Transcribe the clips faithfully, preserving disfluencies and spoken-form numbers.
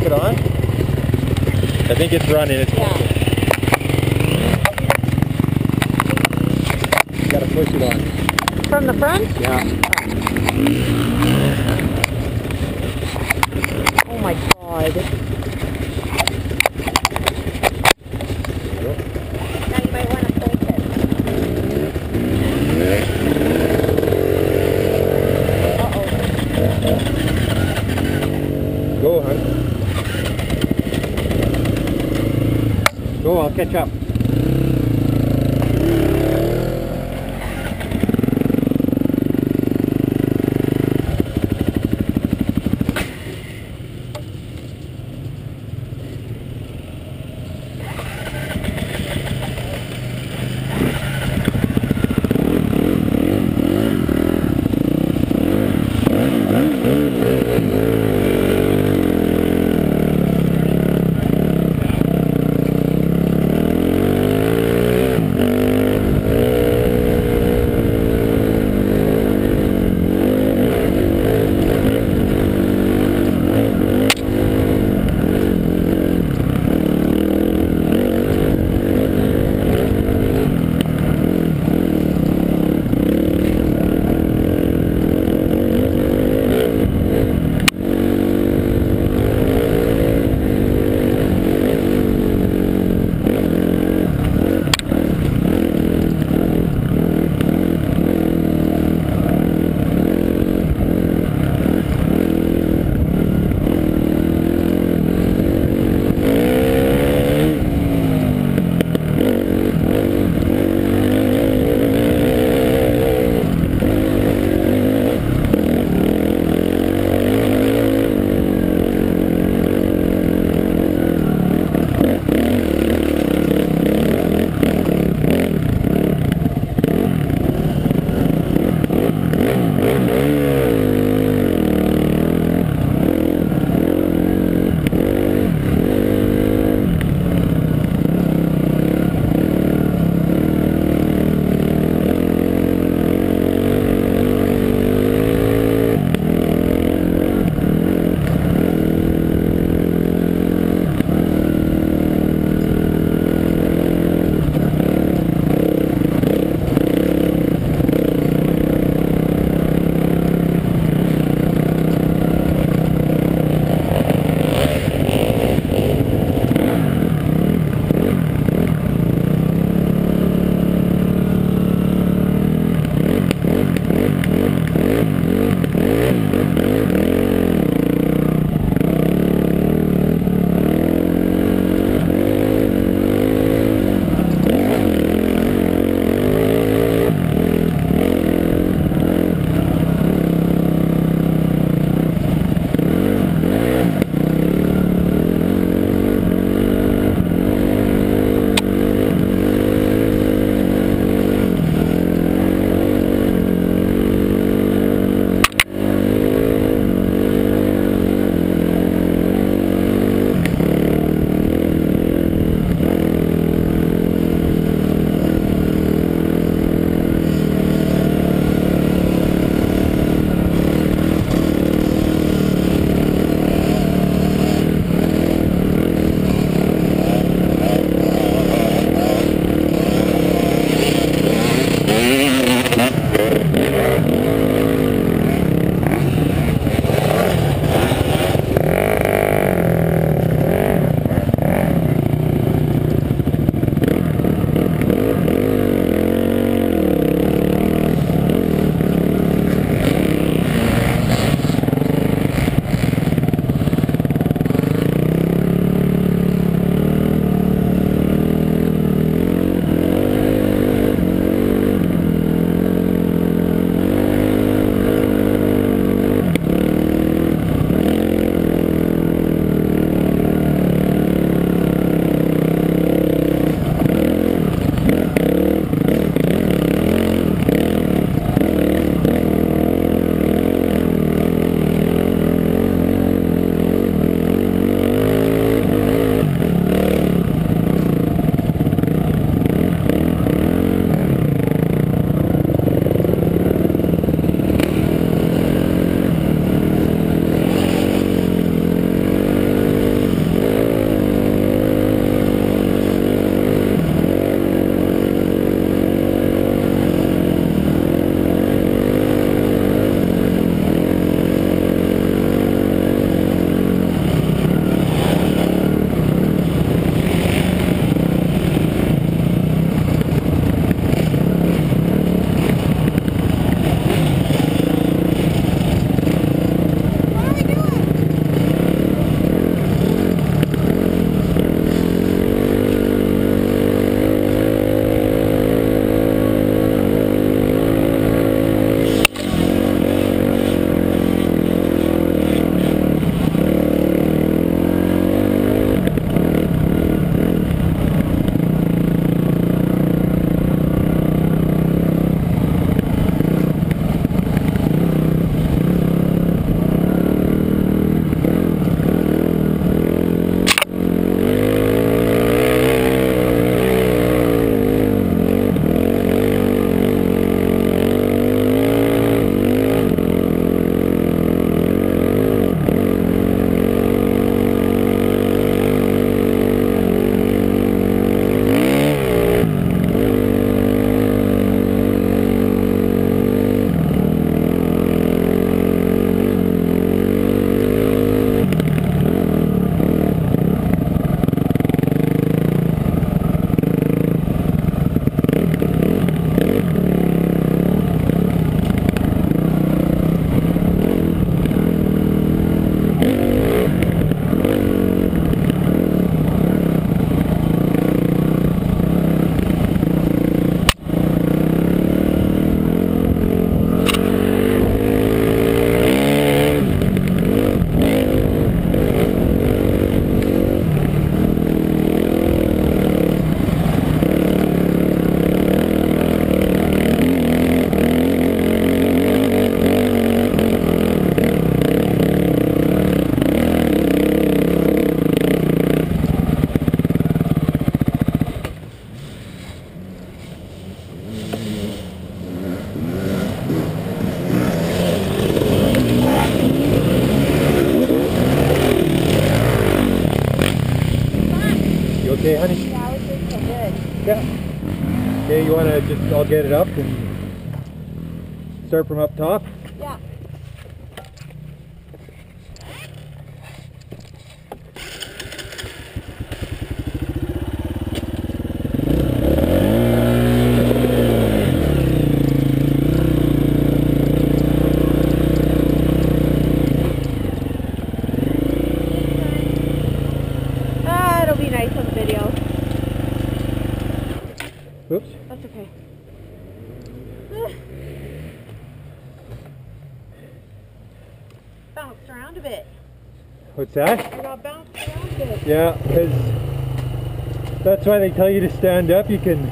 it on? I think it's running. It's Yeah. You gotta push it on. From the front? Yeah. Oh my god. Now you might want to pull it. Uh-oh. Go, hon. Go, I'll catch up. Okay, honey? Yeah, I would think so. Good. Yeah. Okay, you want to just, I'll get it up and start from up top? Yeah. Ah, it'll be nice on the video. Oops. That's okay. Bounced around a bit. What's that? I got bounced around a bit. Yeah, because that's why they tell you to stand up. You can...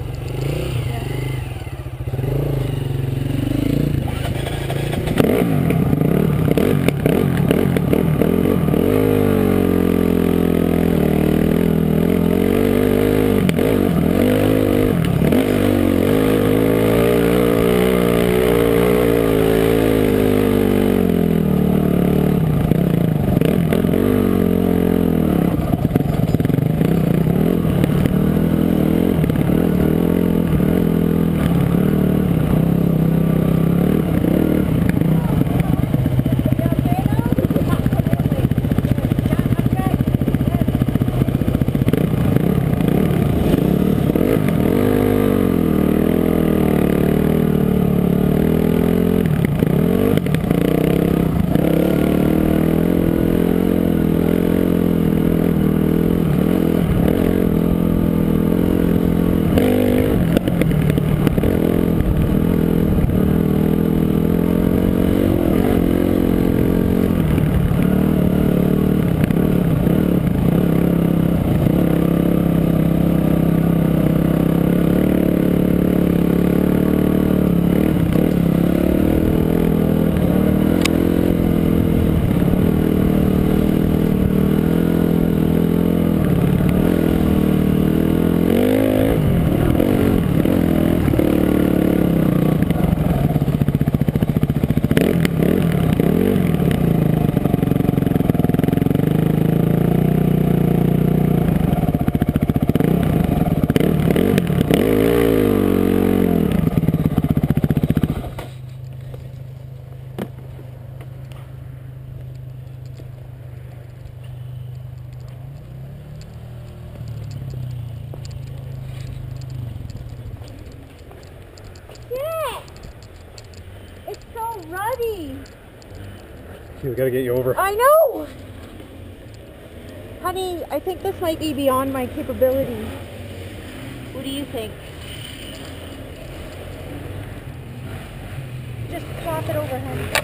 Yeah! It's so ruddy. We gotta get you over. I know! Honey, I think this might be beyond my capability. What do you think? Just pop it over, honey.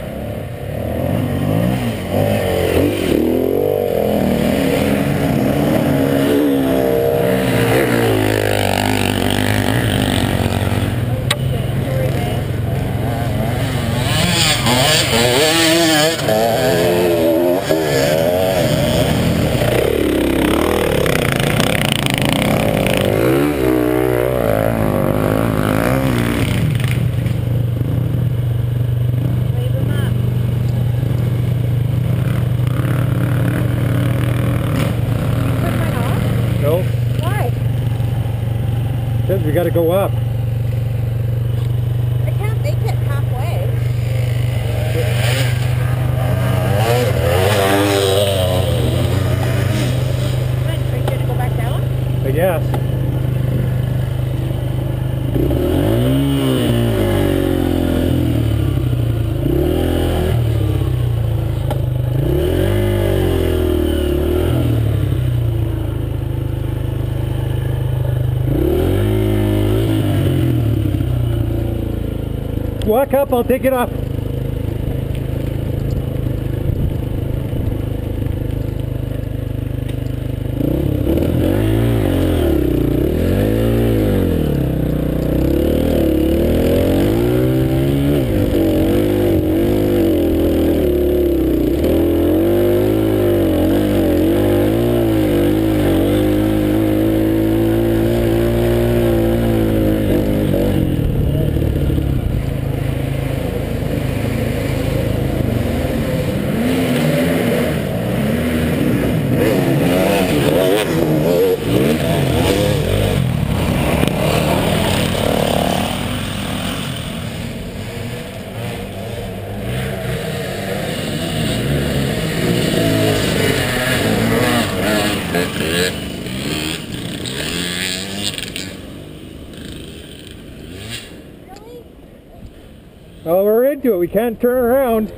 Because we got to go up. I can't make it halfway. Are you going to go back down? I guess. Walk up, I'll take it up. tried to it. We can't turn around.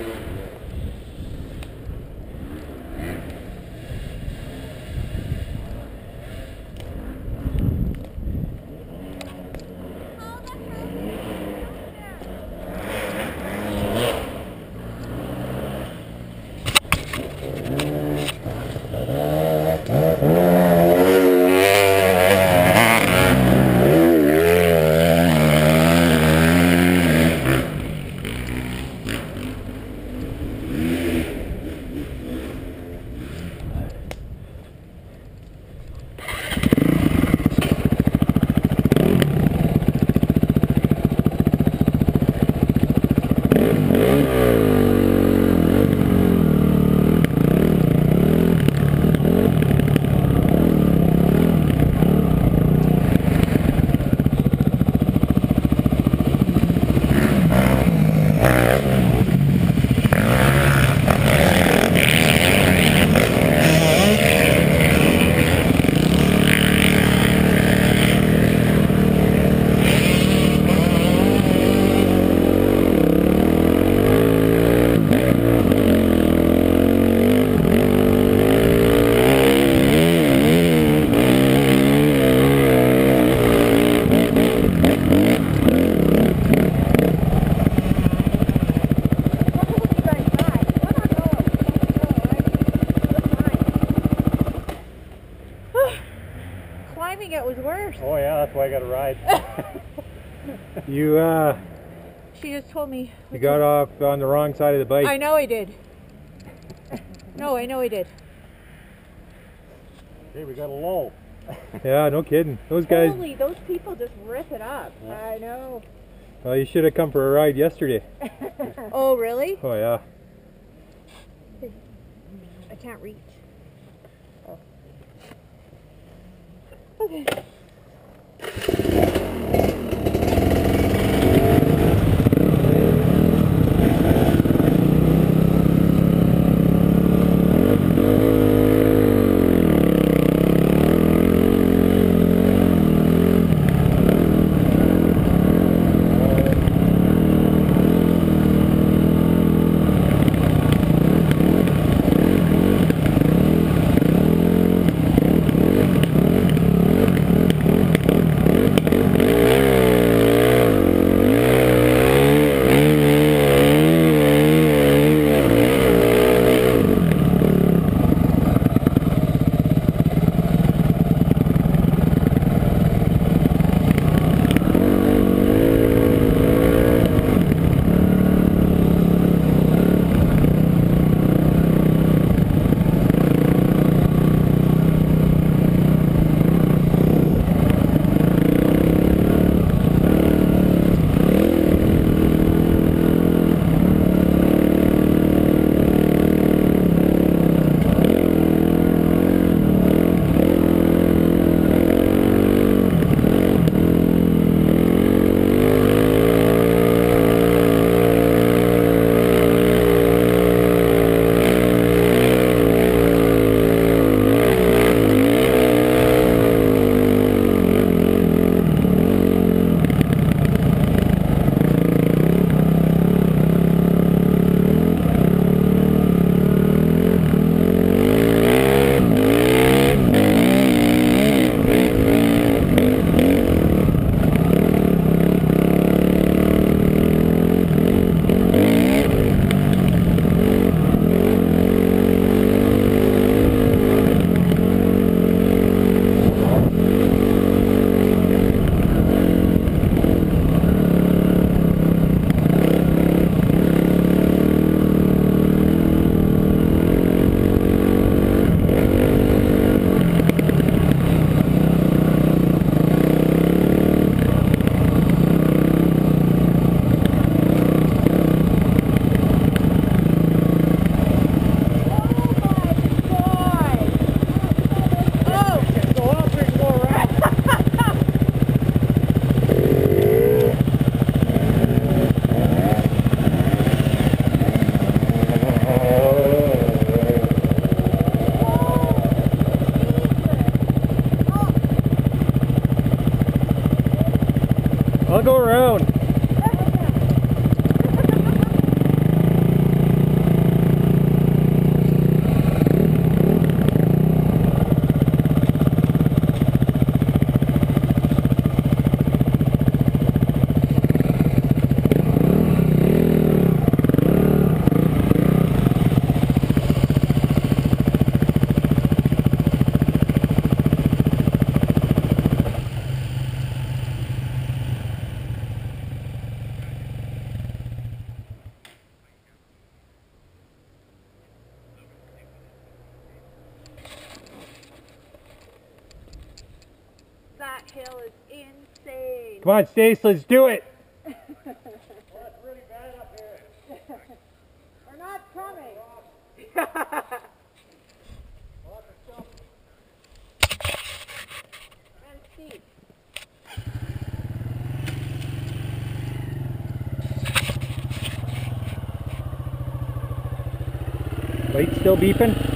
Climbing it was worse. Oh yeah, that's why I got to ride. you uh She just told me. you got off on the wrong side of the bike. I know I did. No, I know I did. Hey, we got a lull. Yeah, no kidding. Those guys. Holy, those people just rip it up. Yeah. I know. Well, you should have come for a ride yesterday. Oh, really? Oh yeah. I can't reach. Oh. Okay. hill is insane. Come on, Stace, let's do it. Well, it's really bad up here. We're not coming. And steep. Light still beeping?